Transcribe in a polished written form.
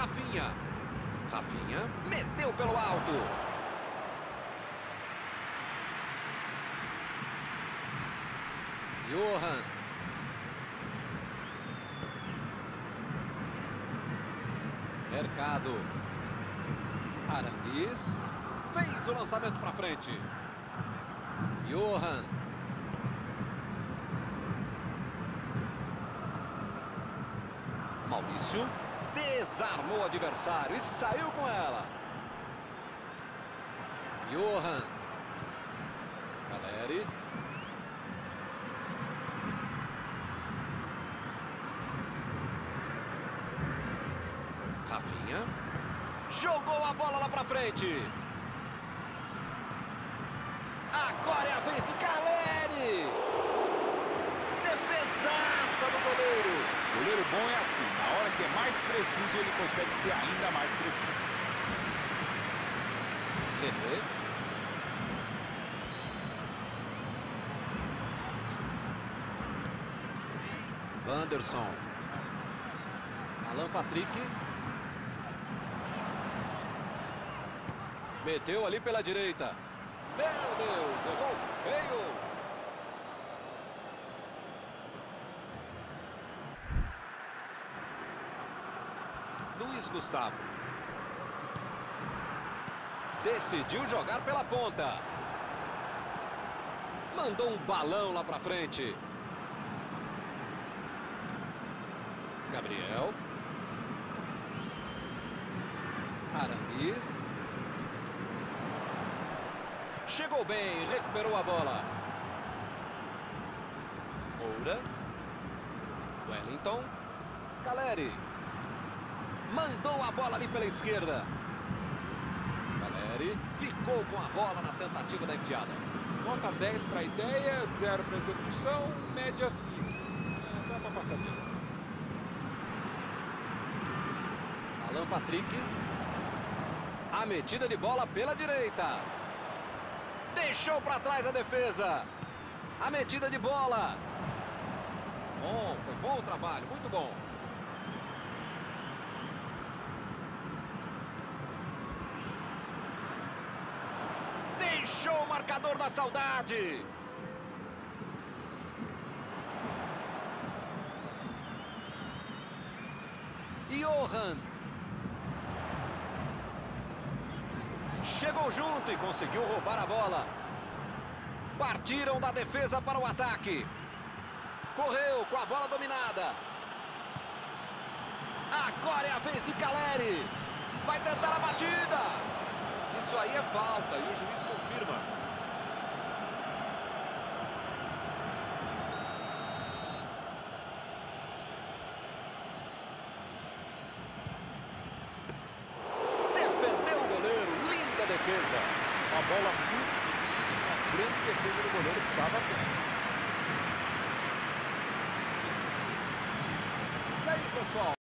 Rafinha. Rafinha meteu pelo alto. Johan. Mercado. Aranguiz. Fez o lançamento para frente. Johan. Maurício. Desarmou o adversário e saiu com ela. Johan. Caleri. Rafinha. Jogou a bola lá pra frente. Agora é a vez do Caleri. Defesaça do goleiro. Goleiro bom é assim, na hora que é mais preciso, ele consegue ser ainda mais preciso. René. Wanderson. Alan Patrick. Meteu ali pela direita. Meu Deus, errou feio. Luiz Gustavo. Decidiu jogar pela ponta. Mandou um balão lá pra frente. Gabriel. Aranguiz. Chegou bem, recuperou a bola. Moura. Wellington. Caleri. Mandou a bola ali pela esquerda. Caleri ficou com a bola na tentativa da enfiada. Nota 10 para a ideia, 0 para a execução, média 5. Dá para passar bem. Alan Patrick. A metida de bola pela direita. Deixou para trás a defesa. A metida de bola. Bom, foi bom o trabalho, muito bom. Deixou o marcador da saudade. Johan. Chegou junto e conseguiu roubar a bola. Partiram da defesa para o ataque. Correu com a bola dominada. Agora é a vez de Caleri. Vai tentar a batida. Isso aí é falta e o juiz confirma. Defendeu o goleiro. Linda defesa. Uma bola muito difícil, uma grande defesa do goleiro que estava bem. E aí, pessoal?